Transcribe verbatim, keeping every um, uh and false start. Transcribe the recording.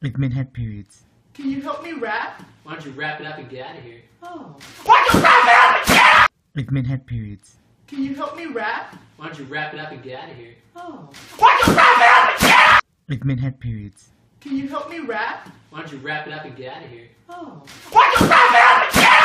With min-head periods. Can you help me rap? Why don't you wrap it up and get out of here? Oh. Why don't you wrap it up and get out? With min-head periods. Can you help me rap? Why don't you wrap it up and get out of here? Oh. Why don't you wrap it up and get out? With min-head periods. Can you help me rap? Why don't you wrap it up and get out of here? Oh. Why don't you wrap it up and get out?